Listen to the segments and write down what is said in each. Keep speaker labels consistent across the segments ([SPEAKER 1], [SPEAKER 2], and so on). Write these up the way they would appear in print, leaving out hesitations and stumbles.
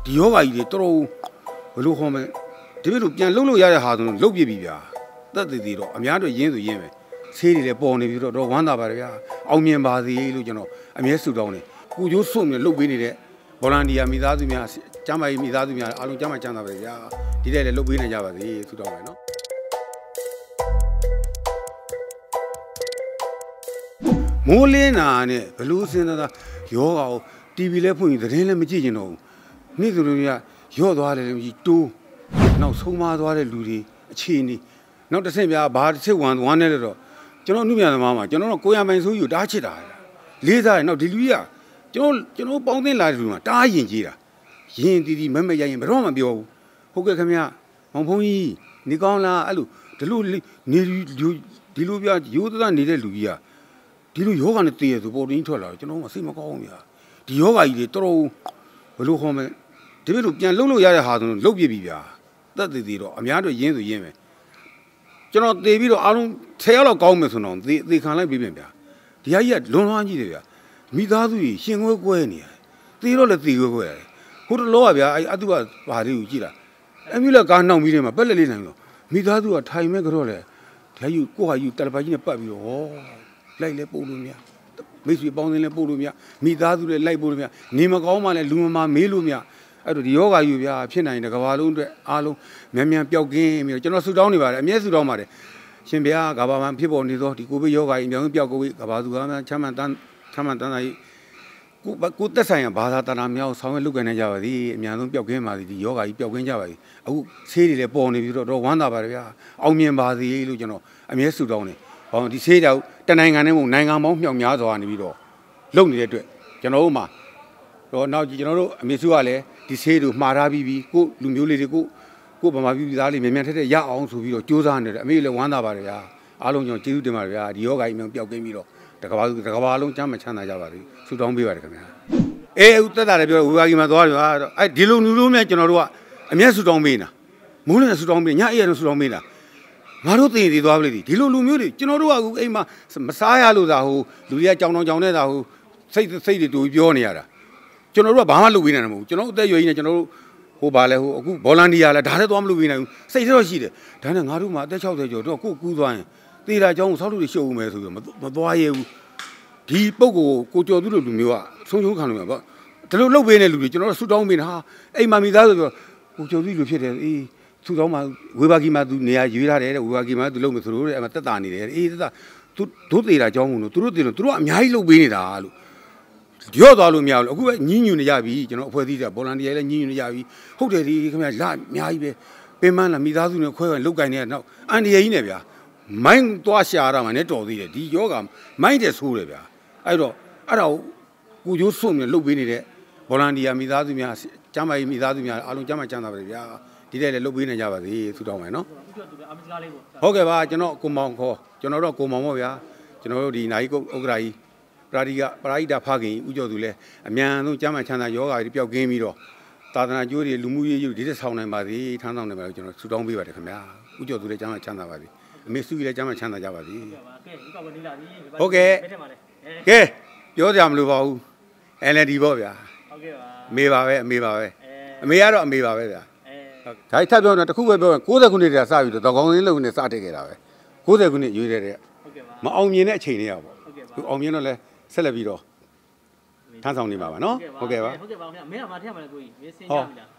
[SPEAKER 1] yoga 이게 또 로홈에 대비로 그냥 롱로 야야 하던 롱비비야 따뜻이로 아미아도 얘도 얘매 세리래 뻔해 비로 너 완다 봐야အောင်မြင် 바지လို့ကျွန်တော်အမြဲဆုတောင်းတယ်ကိုရိုးစုံနဲ့လှုပ်ပေးနေတဲ့ဘောလန်တီယာမိသားစုများကျမ်းမာရေးမိသားစုများအားလုံးကျမ်းမာချမ်းသာပါစေဗျာဒီတဲ့လည်းလှုပ်ပေးနိုင်ကြပါစေဆုတောင်းပါနော်မိုးလင်းတာနဲ့ဘလူးစင်းသားယောဂါကို TV လဲဖွင့်ပြီးသတင်းလည်းမကြည့်ကြတော့ဘူးနေ့ဆိုလို့ကရော့သွားတယ်လည်းမကြည့်တိုးနောက်ဆုံးမသွားတဲ့လူတွေအခြေအနေနောက်တစ်ဆင့်ပြဘာတစ်ချက်ဝမ်းနေတော့ကျွန်တော်နှုတ်မြန်သမားမှာကျွန်တော်တို့ကိုရမိုင်ဆိုးယူတားချစ်တာလေးစားတယ်နောက်ဒီလူကြီးကကျွန်တော်ပေါင်းသိလာတဲ့လူကတားရင်ကြီးတာရင်တီတီမမရရင်ဘယ်တော့မှပြောဘူးဟုတ်ကဲ့ခင်ဗျမောင်ဖုံးကြီးနေကောင်းလားအဲ့လိုဒီလိုနေဒီလိုပြရိုးသားနေတဲ့လူကြီးကဒီလိုယောဂနဲ့တည်ရဆိုပေါ်တင်းထွက်လာတော့ကျွန်တော်မှစိတ်မကောင်းဘူးဗျာဒီယောဂကြီးတွေတော်တော်ဘလို့ခေါ်မလဲဒီလိုပြန်လှုပ်လို့ရတဲ့ဟာဆိုလှုပ်ပြပြီဗျာတက်တည်တော့အများတို့ရင်းဆိုရင်းပဲကျွန်တော်တည်ပြီးတော့အားလုံး10ရောက်လောက်ကောင်းမယ်ဆိုတော့သေခံလိုက်ပြီးပြန်ဗျာဒီဟာကြီးကလွန်လွမ်းကြီးတယ်ဗျာမိသားစုကြီးရှင်ခွဲကွဲနေတယ်သေတော့လည်းသေခွဲရတယ်ဟိုတလောကဗျာအဲ့အတူကဘာလေးကိုကြည့်လာအမျိုးလည်းကားနှောင်ပြီးတယ်မှာပက်လက်လေးနိုင်တော့မိသားစုကထိုင်မဲ့ကြတော့လေဒါယူကိုဟာယူတယ်ပါကြီးနဲ့ပတ်ပြီးတော့ဟောလိုက်လဲပို့လို့မြမိတ်ဆွေပေါင်းတင်လဲပို့လို့မြမိသားစုလဲလိုက်ပို့လို့မြနေမကောင်းမှလဲလူမမေးလို့မြအဲ့တော့ဒီယောဂါယူဗျာဖြစ်နိုင်တဲ့ကဘာလုံးအတွက်အားလုံးမြန်ပျောက်ကင်းပြီးတော့ကျွန်တော်ဆူတောင်းနေပါတယ်အမြဲဆူတောင်းပါတယ်ရှင်ဗျာကဘာမှဖြစ်ပေါ်နေသောဒီကိုဗစ်ယောဂါကြီးအများဆုံးပျောက်ကိုကဘာသူကမှချမ်းမှန်တန်းကြီးကိုတက်ဆိုင်ရဘာသာတနာများဆောင်ရွက်လုပ်ကိုင်နေကြပါသည်အများဆုံးပျောက်ကင်းပါသည်ဒီယောဂါကြီးပျောက်ကင်းကြပါသည်အခုဆေးတွေလည်းပေါ်နေပြီးတော့ဝမ်းသာပါတယ်ဗျာအောင်မြင်ပါစေလို့ကျွန်တော်အမြဲဆူတောင်းတယ်ဟောဒီဆေးတောက်တနိုင်ငံနဲ့မဟုတ်နိုင်ငံပေါင်းမြောက်များစွာနေပြီးတော့လုပ်နေတဲ့အတွက်ကျွန်တော်တို့မှာတော့နောက်ကျွန်တော်တို့အမေစုကလည်းဒီဆေးတို့မှားထားပြီးကိုလူမျိုးလေးတွေကိုဗမာပြည်သားလေးမြန်ထက်ရအောင်ဆိုပြီးတော့စူးစမ်းနေတယ်အမေလည်းဝမ်းသာပါတယ်ဗျာအားလုံးကျွန်တော်ကျေးဇူးတင်ပါတယ်ဗျာဒီယောဂါကြီးမျိုးပျောက်ကင်းပြီးတော့တကဘာလုံးချမ်းမချမ်းသာကြပါစေဆုတောင်းပေးပါတယ်ခင်ဗျာဦးတက်တာလည်းပြောဝေဘာကြီးမှာသွားတယ်ဗျာအဲ့ဒီလိုလူမျိုးများကျွန်တော်တို့ကအမျက်ဆုတောင်းပေးနေတာမိုးလည်းဆုတောင်းပေးညအိပ်ရဆုတောင်းပေးတာငါတို့သိရင်သွားပလိဒီလိုလူမျိုးတွေကျွန်တော်တို့ကအခုအိမ်မှာမစားရလို့သာဟိုလူတွေကကြောင်နေတာဟိုစိတ်တွေတူပြောနေရတာကျွန်တော်တို့ကဘာမှလုပ်ပေးနိုင်မှာမဟုတ်ကျွန်တော်အသက်ရွယ်ကြီးနဲ့ကျွန်တော်တို့ဟိုဘာလဲဟိုအခုဘောလန်တီယာလဲဒါလည်းသွားမလုပ်ပေးနိုင်ဘူးစိတ်တော့ရှိတယ်ဒါနဲ့ငါတို့မှအသက်60ကျော်တော့ကိုကူးသွားရင်သေတာကြောင်းဆောက်လို့ရှုပ်ဦးမယ်ဆိုပြီးမသွားရဲဘူးဒီပုံကိုကျော်သူတို့လူမျိုးကဆုံးရှုံးခံလို့ရပါဒီလိုလုပ်ပေးနေလူတွေကျွန်တော်တို့ဆူတောင်းပေးတာဟာအိမ်မှာမိသားစုပြောကိုကျော်သူလူဖြစ်တယ်အေးဆူတောင်းမှာဝေဘာကြီးမှာသူနေရာရွေးထားတယ်တဲ့ဝေဘာကြီးမှာသူလုပ်မယ်ဆိုလို့တဲ့အမှတက်တာနေတယ်အေးတက်တာသူသေတာကြောင်းလို့သူတို့သေလို့သူတို့ကအများကြီးလုပ်ပေးနေတာလို့ရော့သွားလို့မရဘူးအခုပဲညင်းညူနေကြပြီကျွန်တော်အဖွဲ့အစည်းကဘောလန်တီယာလည်းညင်းညူနေကြပြီဟုတ်တယ်ဒီခင်ဗျာလာအများကြီးပဲပင်မလာမိသားစုနဲ့ခွဲခွဲလုတ်ကင်နေတဲ့နောက်အန်ဒီယာကြီးနဲ့ဗျာမိုင်းသွားရှာရမှာနဲ့တော်သေးတယ်ဒီယောဂမိုင်းတဲ့ဆိုးတယ်ဗျာအဲ့တော့အဲ့ဒါကိုရိုးစွန့်နေလုတ်ပေးနေတဲ့ဘောလန်တီယာမိသားစုများကျမ်းမာရေးမိသားစုများအားလုံးကျမ်းမာချမ်းသာပါစေဗျာဒီတဲ့လည်းလုတ်ပေးနိုင်ကြပါစေဆုတောင်းမယ်နော်ဟုတ်ကဲ့ပါကျွန်တော်ကိုမောင်ခေါ်ကျွန်တော်တော့ကိုမောင်ပေါ့ဗျာကျွန်တော်တို့ဒီနိုင်ကုတ်ဥက္ကရာကြီးပရာဟိတဖခင်ဥကျော်သူလည်းအမြန်ဆုံးကျမ်းမာချမ်းသာယောဂါတွေပျောက်ကင်းပြီးတော့သာသနာကျိုးတွေလူမှုရေးတွေဒီတဲ့ဆောင်နိုင်ပါစေထမ်းဆောင်နိုင်ပါလို့ကျွန်တော်ဆုတောင်းပေးပါတယ်ခင်ဗျာဥကျော်သူလည်းကျမ်းမာချမ်းသာပါစေအမေစုကြီးလည်းကျမ်းမာချမ်းသာကြပါစေဟုတ်ကဲ့ကဲပြောကြမလို့ပါဘူး LND ပေါ့ဗျာဟုတ်ကဲ့ပါအမေပါပဲအမေကတော့အမေပါပဲဗျာဒါထပ်ပြောတော့တခုပဲပြောရင်60ခုနှစ်တည်းကစပြီးတော့ကောင်းစင်းလုံးနဲ့စတက်ခဲ့တာပဲ60ခုနှစ်ရွေးတဲ့မအောင်မြင်တဲ့အချိန်တွေကပေါ့သူအောင်မြင်တော့လဲဆက်လက်ပြီးတော့ထမ်းဆောင်နေပါပါနော်ဟုတ်ကဲ့ပါခင်ဗျမင်းကမထည့်ရမှာလဲကိုကြီးမင်းစင်ကြပြီလား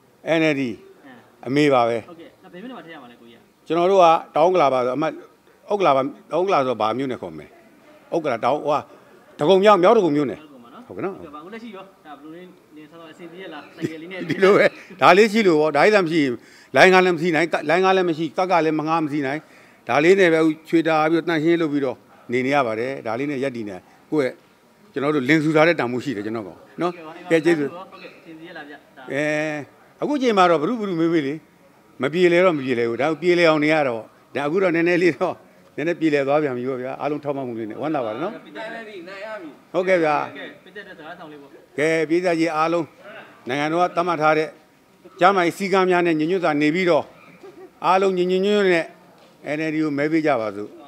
[SPEAKER 1] NLD အမေပါပဲဟုတ်ကဲ့ဘယ်မျိုးနဲ့မထည့်ရမှာလဲကိုကြီးကျွန်တော်တို့ကတောင်းကလာပါဆိုအမတ်ဥက္ကလာပါတောင်းကလာဆိုဘာမျိုးနဲ့ခေါ်မယ်ဥက္ကလာတောင်းဟိုတကုံမြောက်တကုံမျိုးနဲ့ဟုတ်ကဲ့နော်ဟုတ်ကဲ့ပါအခုလက်ရှိရောဒါဘလူးလေးနေဆောအစီအပြေးလားဆိုင်ကလေးနဲ့ဒီလိုပဲဒါလေးရှိလို့ဗောဒါကြီးသာမရှိလိုင်းကားလည်းမရှိနိုင်လိုင်းကားလည်းမရှိကလည်းမငားမရှိနိုင်ဒါလေးနဲ့ပဲချွေတာပြီးတော့တန့်ရှင်းလုပ်ပြီးတော့နေရပါတယ်ဒါလေးနဲ့ရက်တည်နေကိုယ့်ရဲ့ကျွန်တော်တို့လင်စုထားတဲ့တာမှုရှိတယ်ကျွန်တော်ကနော်ကဲကျေးဇူးဟုတ်ကဲ့သင်ပြရလားဗျအခုချိန်မှာတော့ဘုရုမေးမေးလေမပြေလေတော့မပြေလေဘူးဒါပြေလေအောင်နေရတော့ဒါအခုတော့နည်းနည်းလေးတော့နည်းနည်းပြေလေသွားပြန်ပြီပေါ့ဗျာအားလုံးထောက်မှမှုလေးနဲ့ဝမ်းသာပါတယ်နော်ဟုတ်ကဲ့ဗျာပြည့်တဲ့စကားဆောင်လေးပေါ့ကဲပြည်သားကြီးအားလုံးနိုင်ငံတော်ကသတ်မှတ်ထားတဲ့ကျမ်းမာရေးစည်းကမ်းများနဲ့ညီညွတ်စွာနေပြီးတော့အားလုံးညီညွတ်နဲ့ NLD ကိုမဲပေးကြပါစို့